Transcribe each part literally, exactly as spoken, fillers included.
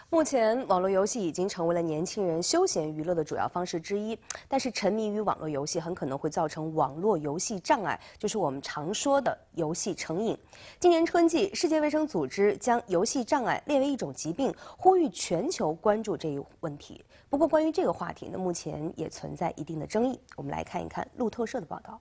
目前，网络游戏已经成为了年轻人休闲娱乐的主要方式之一。但是，沉迷于网络游戏很可能会造成网络游戏障碍，就是我们常说的游戏成瘾。今年春季，世界卫生组织将游戏障碍列为一种疾病，呼吁全球关注这一问题。不过，关于这个话题呢，目前也存在一定的争议。我们来看一看路透社的报道。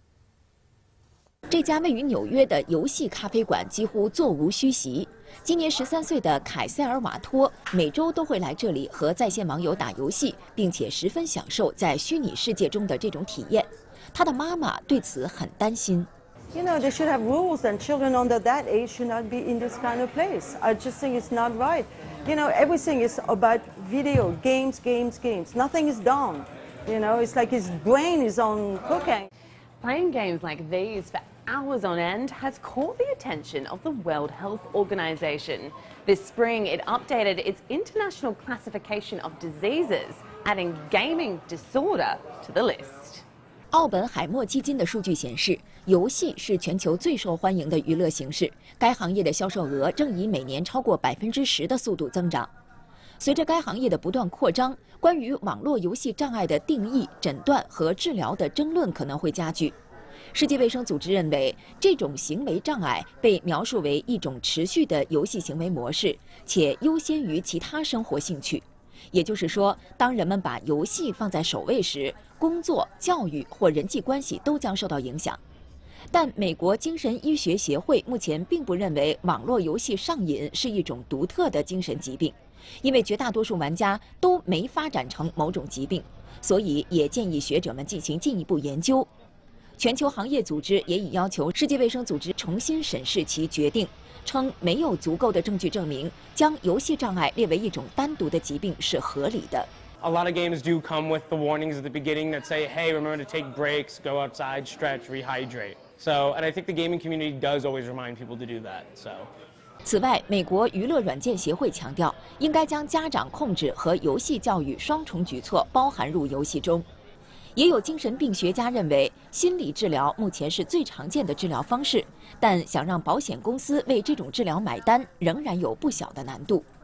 这家位于纽约的游戏咖啡馆几乎座无虚席。今年十三岁的凯塞尔·瓦托每周都会来这里和在线网友打游戏，并且十分享受在虚拟世界中的这种体验。他的妈妈对此很担心。 You know, they should have rules, and children under that age should not be in this kind of place. I just think it's not right. You know, everything is about video games, games, games. Nothing is done. You know, it's like his brain is on cocaine. Playing games like these for hours on end has caught the attention of the World Health Organization. This spring, it updated its international classification of diseases, adding gaming disorder to the list. 奥本海默基金的数据显示，游戏是全球最受欢迎的娱乐形式，该行业的销售额正以每年超过百分之十的速度增长。 随着该行业的不断扩张，关于网络游戏障碍的定义、诊断和治疗的争论可能会加剧。世界卫生组织认为，这种行为障碍被描述为一种持续的游戏行为模式，且优先于其他生活兴趣。也就是说，当人们把游戏放在首位时，工作、教育或人际关系都将受到影响。 但美国精神医学协会目前并不认为网络游戏上瘾是一种独特的精神疾病，因为绝大多数玩家都没发展成某种疾病，所以也建议学者们进行进一步研究。全球行业组织也已要求世界卫生组织重新审视其决定，称没有足够的证据证明将游戏障碍列为一种单独的疾病是合理的。 A lot of games do come with the warnings at the beginning that say, hey, remember to take breaks, go outside, stretch, rehydrate. So, and I think the gaming community does always remind people to do that, so. 此外，美国娱乐软件协会强调，应该将家长控制和游戏教育双重举措包含入游戏中。也有精神病学家认为，心理治疗目前是最常见的治疗方式，但想让保险公司为这种治疗买单，仍然有不小的难度。